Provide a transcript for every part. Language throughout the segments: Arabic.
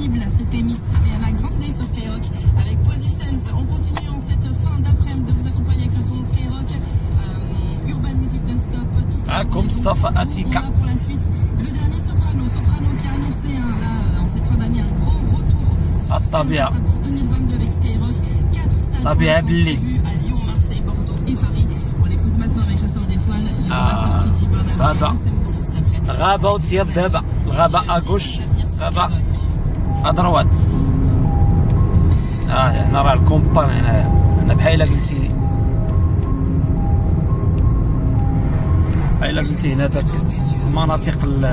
cible, c'était Miss Ariana Grande sur Skyrock avec Positions. On continue en cette fin d'après-midi de vous accompagner avec le son de Skyrock, Urban Music Non-Stop. معكم مصطفى أتيكا. Pour la suite, le dernier Soprano qui a annoncé là en cette fin d'année un gros retour sur الطبيعة pour 2022 avec Skyrock. 4 stades طبيعة باللي à Lyon, Marseille, Bordeaux et Paris. On l'écoute maintenant avec Chasseur d'étoiles. Il y a Master Kitty, غابة غابة وتياب دابا الغابة أغوش غابة أدروات. هنا راه الكومبان هنا بحال قلتي هنا داك المناطق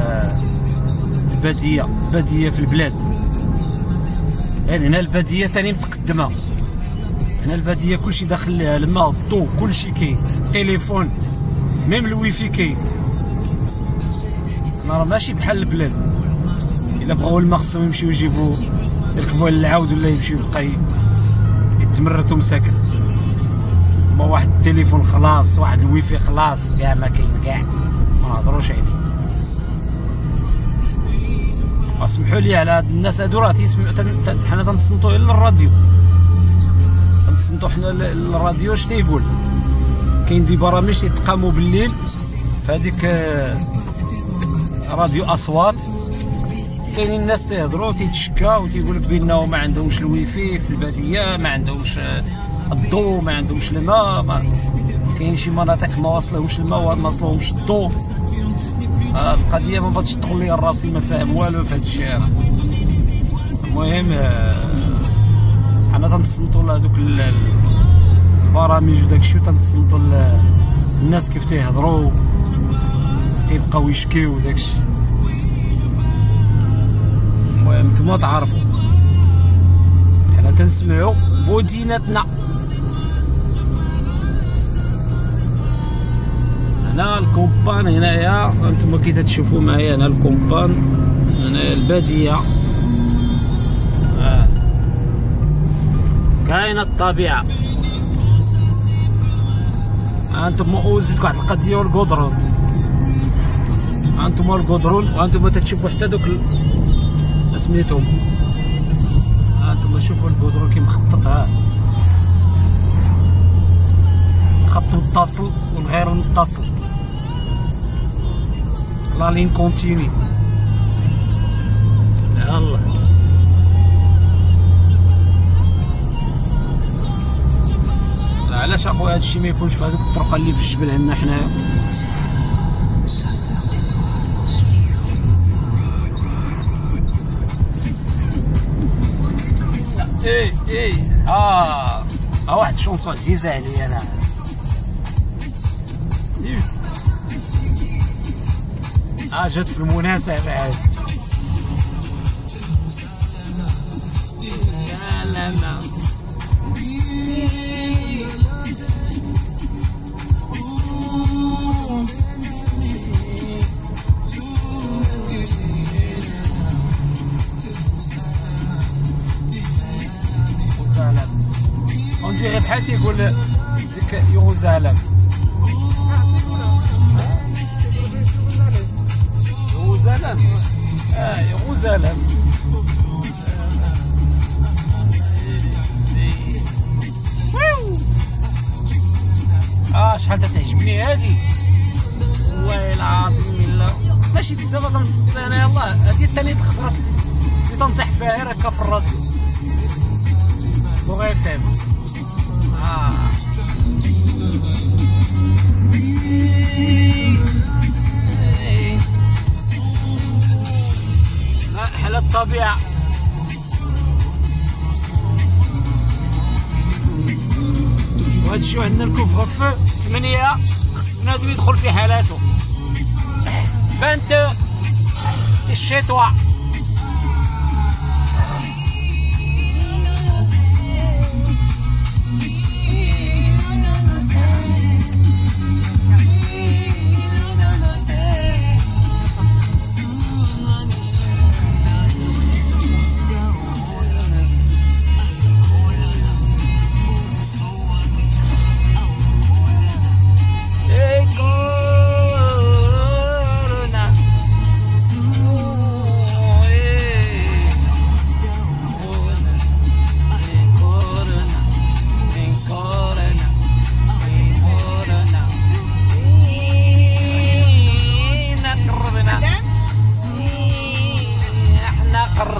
البادية في البلاد. يعني هنا البادية تاني متقدمة، هنا البادية كلشي داخل ليها، الماء الضو كلشي كاين، التليفون ميم الويفي كاين. راه ماشي بحال البلاد، الا بغاو الماء خصهم يمشيو يجيبو يركبوا على العاود ولا يمشيو يبقى يتمرتو مساكن. ما واحد التليفون خلاص، واحد الويفي خلاص، كاع ما كاين، كاع ما نهضروش عليه. اسمحوا لي على هاد الناس هادو راه تيسمعوا، حنا تنصنتو غير للراديو، تنصنتو حنا للراديو. اش تيقول؟ كاين دي برامج تيتقاموا بالليل فهاديك راديو اصوات، كاينين الناس تيهضروا تيتشكاو تيقولك بانه ما عندهمش الويفي في الباديه، ما عندهمش الضوء، ما عندهمش الماء، كاين شي مناطق ما واصلهمش الماء وما واصلهمش الضوء. القضيه ما بغاتش تدخل ليا راسي، ما فاهم والو في هذا الشيء هذا. المهم حنا تنصنتو لهذوك البرامج وداكشي، وتنصنتو الناس كيف تيهضروا تيبقاو يشكيو وداكشي. المهم نتوما تعرفوا حنا تنسمعوا بوديناتنا. هنا الكومبان، هنايا انتما كي تشوفوا معايا، هنا الكومبان، هنا الباديه، كاينه الطبيعه. هانتوما وزيدك واحد القضيه والقدرون، هانتوما القدرون، وهانتوما تتشوفوا حتى دوك سميتهم، هانتوما شوفوا القدرون كي مخطط، خط متصل والغير متصل، لا لين كونتيني. يلا علاش اخويا هادشي ما يكونش في هذوك الطرق اللي في الجبل عندنا حنايا؟ ايه واحد شونسون عزيزه عليا انا. جات في المناسبة هاد. لا on dirait بحال تيقول ديك يروزالم. يروزالم، يروزالم. شحال تعجبني هادي، والله العظيم الا ماشي بزاف كنصدق انا. يلاه هادي الثاني تخطرت اللي تنطيح فيها غير هكا في الراديو بغا يفهم. حلا الطبيعة. وهاد الشيء عندنا الكوفغ 8 خص بنادم يدخل في حالاته. 22 الشتوى.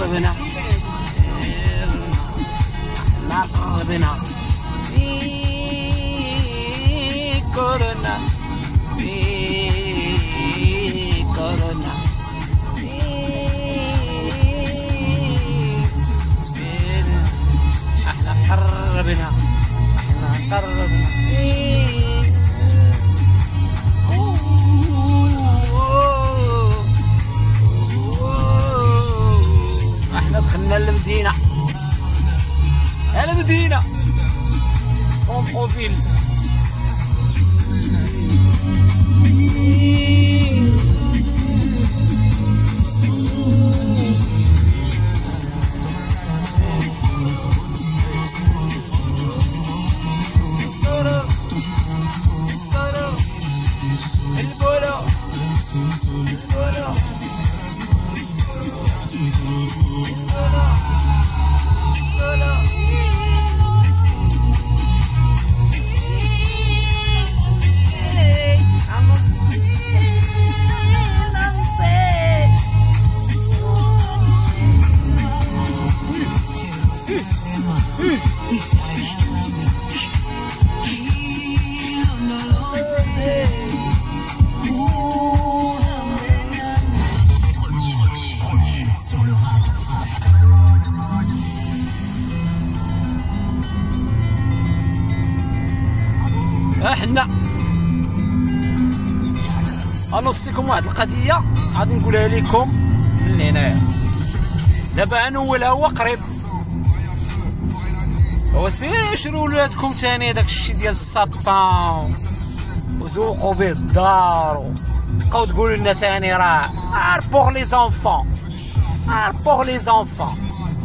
قربنا احنا قربنا كورونا كورونا احنا قربنا احنا دخلنا للمدينة المدينة سون بروفيل احنا غنوصيكم واحد القضيه غادي نقولها لكم من هنايا. دابا نولها هو قريب، هو سير شرو ولادكم تاني داك الشيء ديال السابان وزوقوا به الدار وبقاو تقولوا لنا تاني راه بوغ لي زونفون بوغ لي زونفون.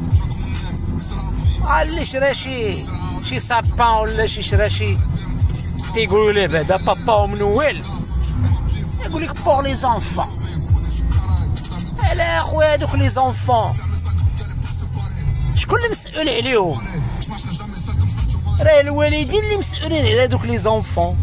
اللي شرا شي سابان ولا شي شرا شي تيقولوا ليه بعدا بابا منوال يقول لك بوغ لي زونفون. الا خويا هادوك لي زونفون شكون اللي مسؤول عليهم؟ راه الوالدين اللي مسؤولين على هادوك لي زونفون،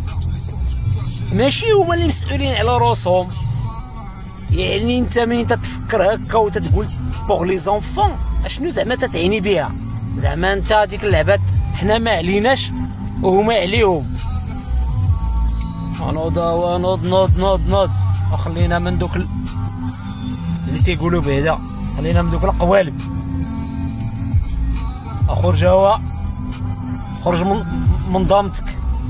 ماشي هما اللي مسؤولين على روسهم. يعني انت ملي تتفكر هكا وتتقول بوغ لي زونفون اشنو زعما تتعني بها؟ زعما انت ديك اللعبات حنا ما عليناش وهما عليهم. نوض وخلينا من دوك اللي تيقولوا بعدا، خلينا من دوك القوالب. اخرج هوا خرج من ضامتك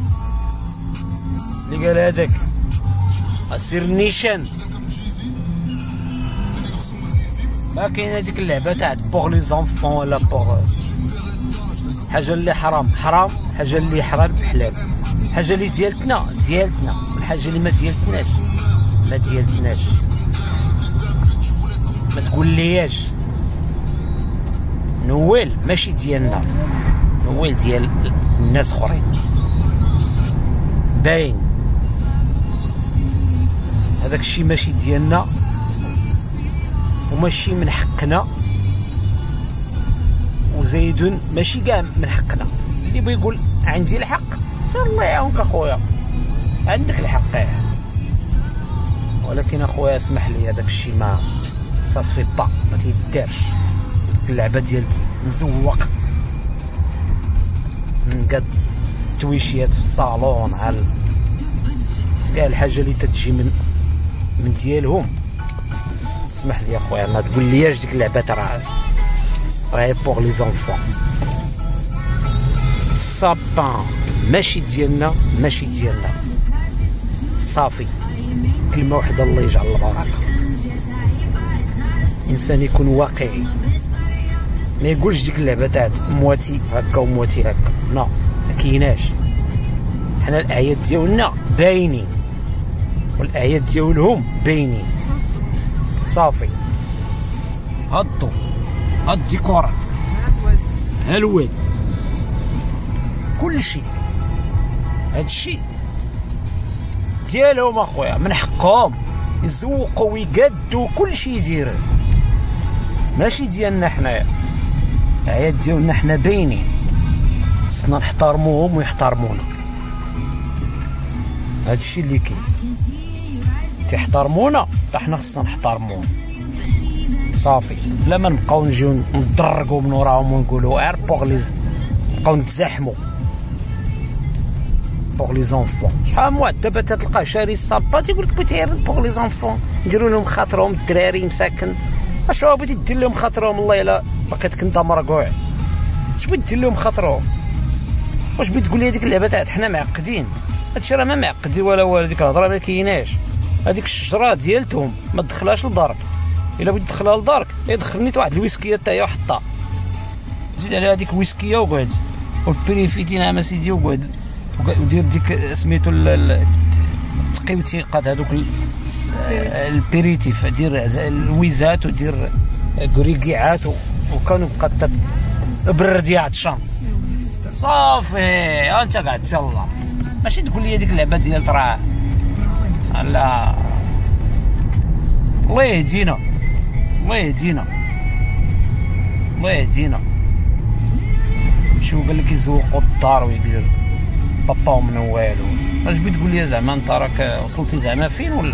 اللي قال هذاك اسير النيشان. ما كاين هذيك اللعبه تاع بوغ لي زونفون ولا بوغ حاجه اللي حرام حرام، حاجه اللي حلال حلال، حاجه اللي ديالتنا ديالتنا، والحاجه اللي ما ديالتناش ما ديالتناش. ما تقول لياش نوال ماشي ديالنا، نوال ديال الناس اخرين. باين هذاك الشيء ماشي ديالنا وماشي من حقنا، وزيدون ماشي كاع من حقنا. اللي بغى يقول عندي الحق سير الله يعاونك اخويا، عندك الحق، ولكن اخويا اسمح لي هذاك الشيء ما صافي با ما تيدارش. اللعبه ديالتي نزوق نقاد تويشيات في الصالون على كاع الحاجه اللي تتجي من ديالهم. اسمح لي اخويا ما تقول لياش ديك اللعبات راهي بوغ لي زونفون. السابان ماشي ديالنا ماشي ديالنا صافي. كلمه وحده الله يجعل البركه. انسان يكون واقعي، ما يقولش ديك اللعبه تاعت مواتي هكا ومواتي هكا، لا ما كايناش. حنا الاعياد ديالنا باينين والاعياد ديالهم باينين صافي. هادو هاد الديكورات ها الواد كلشي هادشي ديالهم اخويا، من حقهم يزوقوا ويقادوا كلشي يديروه، ماشي ديالنا حنايا. العياد ديالنا حنا باينين، خصنا نحترموهم ويحترمونا. هادشي اللي كاين، تيحترمونا حتى حنا خصنا نحترموهم. صافي بلا ما نبقاو نجيو ندرقوا من وراهم ونقولوا عار بوغ نبقاو نتزاحموا بوغ لي زونفون. شحال من واحد دابا تلقاه شاري الصابا تيقول لك بغيت غير بوغ لي زونفون، نديروا لهم خاطرهم الدراري مساكن. اش بغيتي دير لهم خاطرهم؟ الله الا لقيتك انت مرقوع، اش بغيت دير لهم خاطرهم؟ واش بغيت تقول لي هذيك اللعبه تاعت حنا معقدين؟ هادشي راه ما معقدين ولا والو، ديك الهضره ما كايناش. هذيك الشجره ديالتهم ما تدخلهاش لدارك، الا بغيت تدخلها لدارك يدخلني واحد الويسكيه حتى هي وحطها، زيد عليها هذيك الويسكيه وقعد والبريفيتين ما سيدي وقعد ودير ديك سميتو التقيوتيقات هذوك البيريتيف، دير الويزات ودير كريكيعات وكانوا بقى بردي عطشان صافي. انت قاعد تيلا ماشي تقول لي هذيك اللعبه ديال راه لا. الله يهدينا الله يهدينا الله يهدينا. شو قال لك يزوقوا الدار ويدير باباو من والو؟ اش بغيت تقول لي زعما انت راك وصلتي زعما فين ولا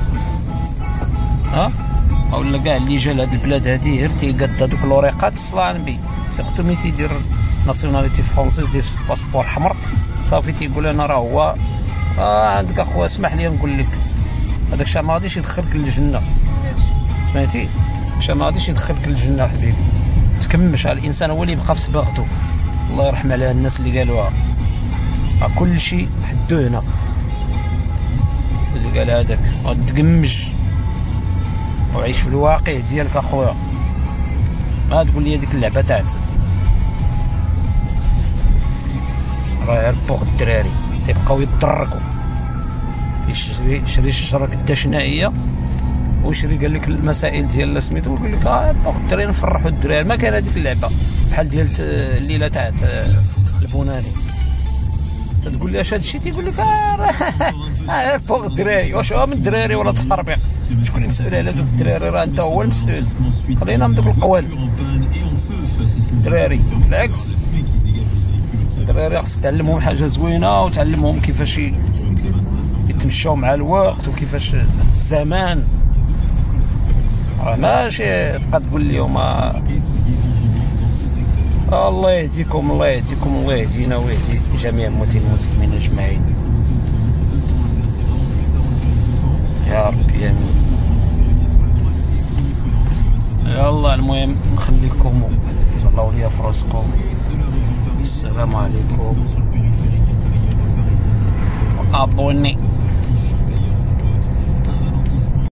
ها؟ ولا كاع اللي جا لهاد البلاد هادي غير تيقاد هادوك الوريقات الصلاه النبي سيرتو ملي تيدير ناسيوناليتي فرونسيز ديال باسبور حمر صافي تيقول انا راه هو عندك اخويا اسمح لي نقول لك هذاك الشيء ما غاديش يدخلك للجنه، سمعتي؟ الشيء ما غاديش يدخلك للجنه حبيبي، تكمش. الانسان هو اللي يبقى في صباغته. الله يرحم على الناس اللي قالوها كل شيء حدو هنا. اللي قال هذاك تقمج وعيش في الواقع ديالك اخويا، ما تقول لي هذيك اللعبه تاعت راه غير بوغ الدراري تيبقاو يتدركوا. يشري شجره قداش هي ويشري قال لك المسائل ديال سميتو ويقول لك بوغ الدراري نفرحوا الدراري. ما كان هذيك اللعبه بحال ديال الليله تاعت البناني تقول لي اش هادشي تيقول لك راه بوغ الدراري. واش هو من الدراري ولا تخربيق؟ شكون المسؤول على دوك الدراري؟ راه انت هو المسؤول. خلينا من دوك القوال الدراري، بالعكس الدراري خصك تعلمهم حاجه زوينه وتعلمهم كيفاش يتمشاو مع الوقت وكيفاش الزمان. راه ماشي تبقى تقول لهم الله يهديكم الله يهديكم الله يهدينا ويهدي جميع موتي المسلمين اجمعين يا ربي امين. يلا المهم نخليكم تهلاو ليا في راسكم. السلام عليكم. وابوني